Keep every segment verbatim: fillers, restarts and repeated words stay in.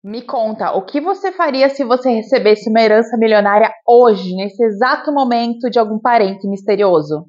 Me conta, o que você faria se você recebesse uma herança milionária hoje, nesse exato momento, de algum parente misterioso?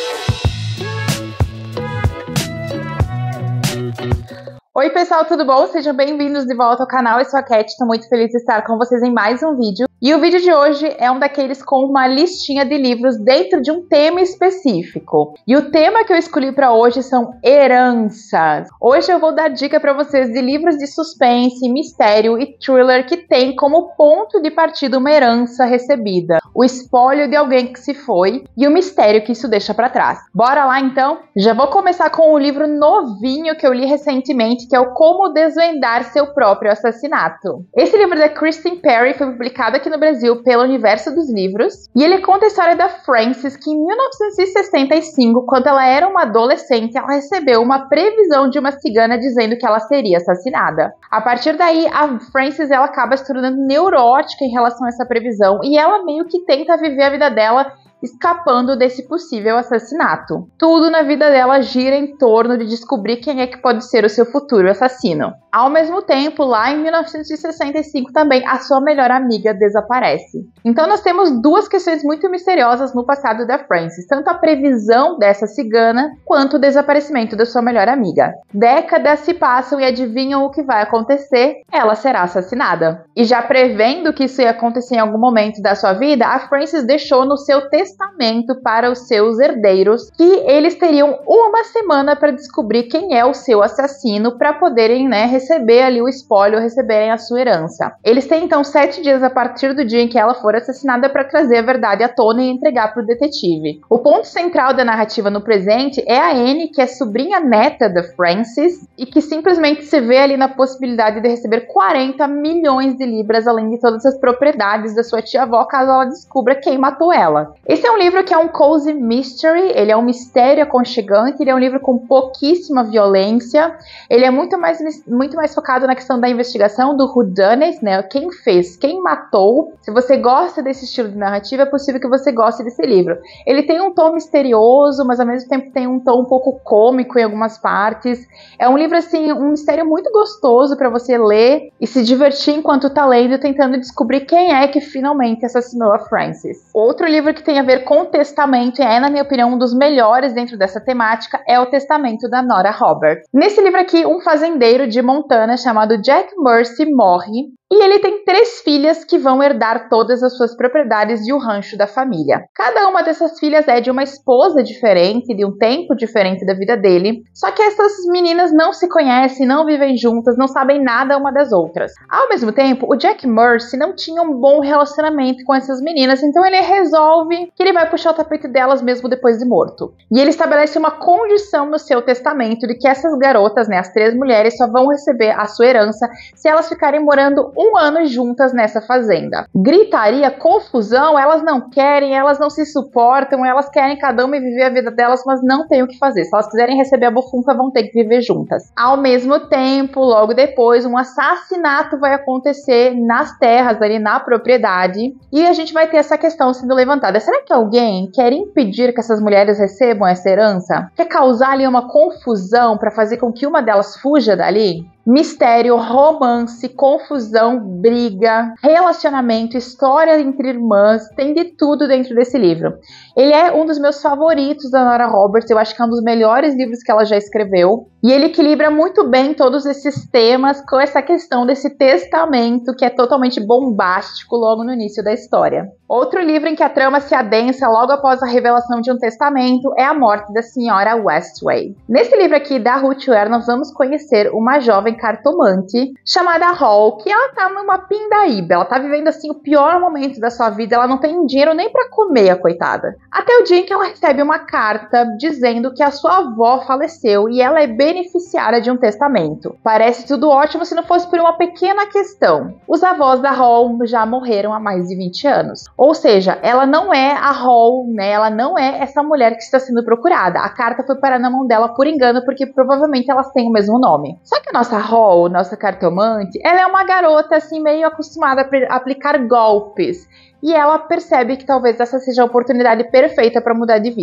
Oi pessoal, tudo bom? Sejam bem-vindos de volta ao canal, eu sou a Cat, estou muito feliz de estar com vocês em mais um vídeo. E o vídeo de hoje é um daqueles com uma listinha de livros dentro de um tema específico. E o tema que eu escolhi para hoje são heranças. Hoje eu vou dar dica para vocês de livros de suspense, mistério e thriller que tem como ponto de partida uma herança recebida, o espólio de alguém que se foi e o mistério que isso deixa para trás. Bora lá então? Já vou começar com um livro novinho que eu li recentemente, que é o Como Desvendar Seu Próprio Assassinato. Esse livro da Kristen Perry foi publicado aqui no Brasil pelo Universo dos Livros e ele conta a história da Frances, que em mil novecentos e sessenta e cinco, quando ela era uma adolescente, ela recebeu uma previsão de uma cigana dizendo que ela seria assassinada. A partir daí, a Frances ela acaba se tornando neurótica em relação a essa previsão e ela meio que tenta viver a vida dela escapando desse possível assassinato. Tudo na vida dela gira em torno de descobrir quem é que pode ser o seu futuro assassino. Ao mesmo tempo, lá em mil novecentos e sessenta e cinco também, a sua melhor amiga desaparece. Então nós temos duas questões muito misteriosas no passado da Frances, tanto a previsão dessa cigana, quanto o desaparecimento da sua melhor amiga. Décadas se passam e adivinham o que vai acontecer? Ela será assassinada. E já prevendo que isso ia acontecer em algum momento da sua vida, a Frances deixou no seu testamento testamento para os seus herdeiros que eles teriam uma semana para descobrir quem é o seu assassino para poderem, né, receber ali o espólio, receberem a sua herança. Eles têm então sete dias a partir do dia em que ela for assassinada para trazer a verdade à tona e entregar para o detetive. O ponto central da narrativa no presente é a Anne, que é sobrinha neta da Frances e que simplesmente se vê ali na possibilidade de receber quarenta milhões de libras, além de todas as propriedades da sua tia-avó, caso ela descubra quem matou ela. Esse é um livro que é um cozy mystery, ele é um mistério aconchegante, ele é um livro com pouquíssima violência, ele é muito mais, muito mais focado na questão da investigação, do whodunit, né, quem fez, quem matou. Se você gosta desse estilo de narrativa, é possível que você goste desse livro. Ele tem um tom misterioso, mas ao mesmo tempo tem um tom um pouco cômico em algumas partes. É um livro, assim, um mistério muito gostoso para você ler e se divertir enquanto tá lendo, tentando descobrir quem é que finalmente assassinou a Frances. Outro livro que tem a ver com o testamento, e é, na minha opinião, um dos melhores dentro dessa temática, é o Testamento da Nora Roberts. Nesse livro aqui, um fazendeiro de Montana chamado Jack Mercy morre e ele tem três filhas que vão herdar todas as suas propriedades e o rancho da família. Cada uma dessas filhas é de uma esposa diferente, de um tempo diferente da vida dele, só que essas meninas não se conhecem, não vivem juntas, não sabem nada uma das outras. Ao mesmo tempo, o Jack Mercy não tinha um bom relacionamento com essas meninas, então ele resolve que ele vai puxar o tapete delas mesmo depois de morto. E ele estabelece uma condição no seu testamento de que essas garotas, né, as três mulheres, só vão receber a sua herança se elas ficarem morando um ano juntas nessa fazenda. Gritaria, confusão, elas não querem, elas não se suportam, elas querem cada uma viver a vida delas, mas não tem o que fazer. Se elas quiserem receber a bufunfa, vão ter que viver juntas. Ao mesmo tempo, logo depois, um assassinato vai acontecer nas terras, ali na propriedade, e a gente vai ter essa questão sendo levantada. Será que alguém quer impedir que essas mulheres recebam essa herança? Quer causar ali uma confusão para fazer com que uma delas fuja dali? Mistério, romance, confusão, briga, relacionamento, história entre irmãs, tem de tudo dentro desse livro. Ele é um dos meus favoritos da Nora Roberts, eu acho que é um dos melhores livros que ela já escreveu. E ele equilibra muito bem todos esses temas com essa questão desse testamento que é totalmente bombástico logo no início da história. Outro livro em que a trama se adensa logo após a revelação de um testamento é A Morte da Senhora Westway. Nesse livro aqui da Ruth Ware, nós vamos conhecer uma jovem cartomante chamada Hall, que ela tá numa pindaíba, ela tá vivendo assim o pior momento da sua vida, ela não tem dinheiro nem pra comer, a coitada. Até o dia em que ela recebe uma carta dizendo que a sua avó faleceu e ela é beneficiária de um testamento. Parece tudo ótimo se não fosse por uma pequena questão. Os avós da Hall já morreram há mais de vinte anos. Ou seja, ela não é a Hall, né? Ela não é essa mulher que está sendo procurada. A carta foi parar na mão dela por engano, porque provavelmente elas têm o mesmo nome. Só que a nossa Hall, nossa cartomante, ela é uma garota assim meio acostumada a aplicar golpes. E ela percebe que talvez essa seja a oportunidade perfeita para mudar de vida.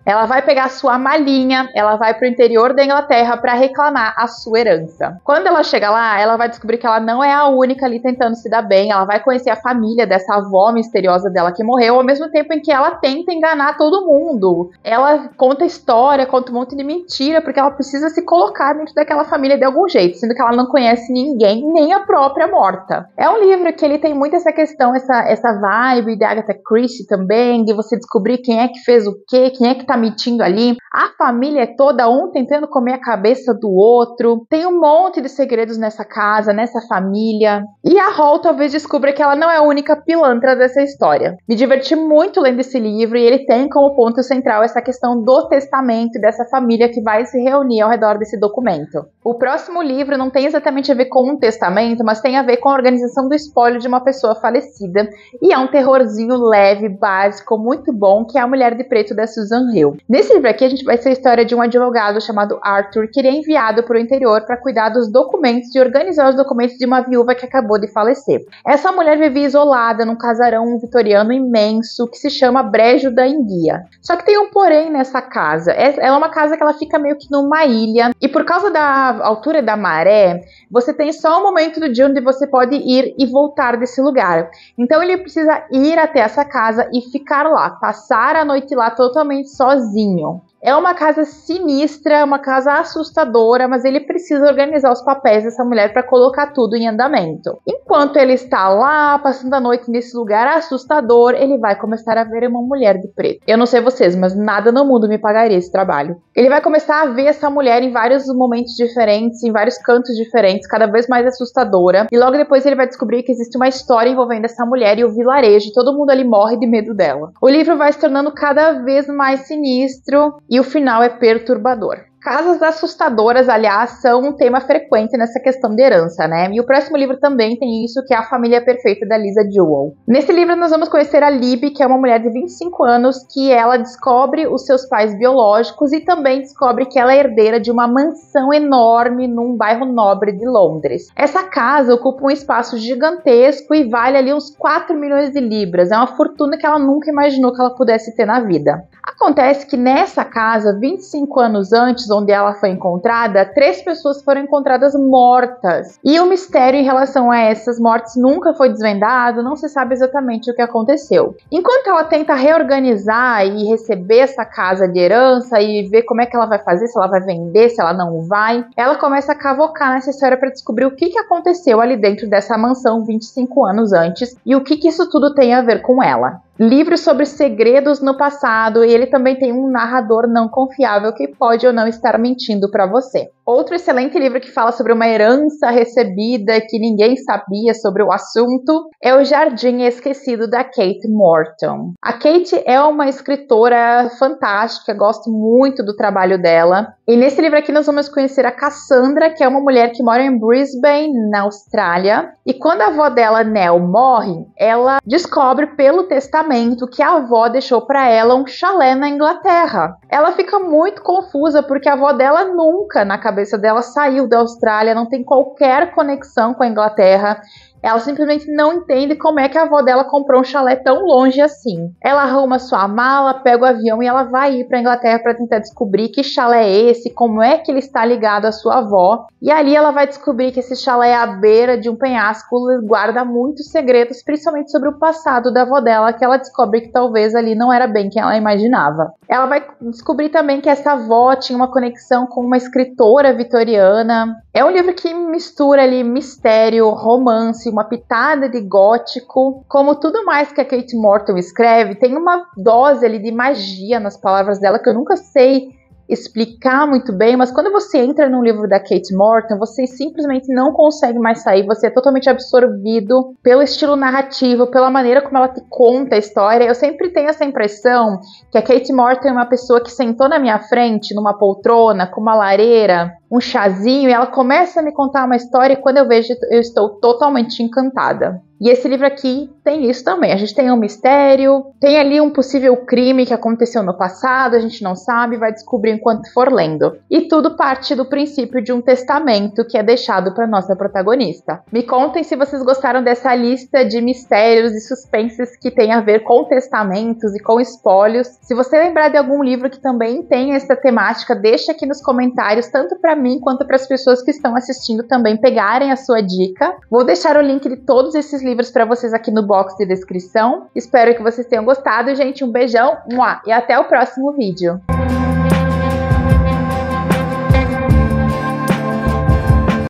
Ela vai pegar a sua malinha, ela vai pro interior da Inglaterra para reclamar a sua herança. Quando ela chega lá, ela vai descobrir que ela não é a única ali tentando se dar bem, ela vai conhecer a família dessa avó misteriosa dela que morreu, ao mesmo tempo em que ela tenta enganar todo mundo. Ela conta história, conta um monte de mentira, porque ela precisa se colocar dentro daquela família de algum jeito, sendo que ela não conhece ninguém, nem a própria morta. É um livro que ele tem muito essa questão, essa, essa vibe de Agatha Christie também, de você descobrir quem é que fez o quê, quem é que tá mentindo ali. A família é toda um tentando comer a cabeça do outro. Tem um monte de segredos nessa casa, nessa família. E a Hall talvez descubra que ela não é a única pilantra dessa história. Me diverti muito lendo esse livro e ele tem como ponto central essa questão do testamento dessa família que vai se reunir ao redor desse documento. O próximo livro não tem exatamente a ver com um testamento, mas tem a ver com a organização do espólio de uma pessoa falecida. E é um terrorzinho leve, básico, muito bom, que é A Mulher de Preto, da Susan Hill. Nesse livro aqui a gente vai ser a história de um advogado chamado Arthur, que ele é enviado para o interior para cuidar dos documentos e organizar os documentos de uma viúva que acabou de falecer. Essa mulher vivia isolada num casarão vitoriano imenso que se chama Brejo da Enguia. Só que tem um porém nessa casa. Ela é uma casa que ela fica meio que numa ilha e por causa da altura da maré, você tem só um momento do dia onde você pode ir e voltar desse lugar. Então ele precisa ir até essa casa e ficar lá, passar a noite lá totalmente sozinho. É uma casa sinistra, uma casa assustadora, mas ele precisa organizar os papéis dessa mulher para colocar tudo em andamento. Enquanto ele está lá, passando a noite nesse lugar assustador, ele vai começar a ver uma mulher de preto. Eu não sei vocês, mas nada no mundo me pagaria esse trabalho. Ele vai começar a ver essa mulher em vários momentos diferentes, em vários cantos diferentes, cada vez mais assustadora. E logo depois ele vai descobrir que existe uma história envolvendo essa mulher e o vilarejo, e todo mundo ali morre de medo dela. O livro vai se tornando cada vez mais sinistro. E o final é perturbador. Casas assustadoras, aliás, são um tema frequente nessa questão de herança, né? E o próximo livro também tem isso, que é A Família Perfeita, da Lisa Jewell. Nesse livro nós vamos conhecer a Libby, que é uma mulher de vinte e cinco anos, que ela descobre os seus pais biológicos e também descobre que ela é herdeira de uma mansão enorme num bairro nobre de Londres. Essa casa ocupa um espaço gigantesco e vale ali uns quatro milhões de libras. É uma fortuna que ela nunca imaginou que ela pudesse ter na vida. Acontece que nessa casa, vinte e cinco anos antes, onde ela foi encontrada, três pessoas foram encontradas mortas. E o mistério em relação a essas mortes nunca foi desvendado, não se sabe exatamente o que aconteceu. Enquanto ela tenta reorganizar e receber essa casa de herança e ver como é que ela vai fazer, se ela vai vender, se ela não vai, ela começa a cavocar nessa história para descobrir o que, que aconteceu ali dentro dessa mansão vinte e cinco anos antes e o que, que isso tudo tem a ver com ela. Livro sobre segredos no passado, e ele também tem um narrador não confiável que pode ou não estar mentindo para você. Outro excelente livro que fala sobre uma herança recebida que ninguém sabia sobre o assunto é O Jardim Esquecido, da Kate Morton. A Kate é uma escritora fantástica, gosto muito do trabalho dela. E nesse livro aqui nós vamos conhecer a Cassandra, que é uma mulher que mora em Brisbane, na Austrália. E quando a avó dela, Nell, morre, ela descobre pelo testamento que a avó deixou para ela um chalé na Inglaterra. Ela fica muito confusa porque a avó dela nunca, na cabeça dela, saiu da Austrália, não tem qualquer conexão com a Inglaterra. Ela simplesmente não entende como é que a avó dela comprou um chalé tão longe assim. Ela arruma sua mala, pega o avião e ela vai ir para a Inglaterra para tentar descobrir que chalé é esse, como é que ele está ligado à sua avó. E ali ela vai descobrir que esse chalé é à beira de um penhasco, guarda muitos segredos, principalmente sobre o passado da avó dela, que ela descobre que talvez ali não era bem quem ela imaginava. Ela vai descobrir também que essa avó tinha uma conexão com uma escritora vitoriana. É um livro que mistura ali mistério, romance, uma pitada de gótico. Como tudo mais que a Kate Morton escreve, tem uma dose ali de magia nas palavras dela que eu nunca sei explicar muito bem, mas quando você entra num livro da Kate Morton, você simplesmente não consegue mais sair, você é totalmente absorvido pelo estilo narrativo, pela maneira como ela te conta a história. Eu sempre tenho essa impressão que a Kate Morton é uma pessoa que sentou na minha frente, numa poltrona, com uma lareira, um chazinho, e ela começa a me contar uma história e quando eu vejo, eu estou totalmente encantada. E esse livro aqui tem isso também. A gente tem um mistério, tem ali um possível crime que aconteceu no passado, a gente não sabe, vai descobrir enquanto for lendo. E tudo parte do princípio de um testamento que é deixado para nossa protagonista. Me contem se vocês gostaram dessa lista de mistérios e suspenses que tem a ver com testamentos e com espólios. Se você lembrar de algum livro que também tem essa temática, deixa aqui nos comentários, tanto para mim quanto para as pessoas que estão assistindo também pegarem a sua dica. Vou deixar o link de todos esses livros para vocês aqui no box de descrição. Espero que vocês tenham gostado, gente. Um beijão e até o próximo vídeo.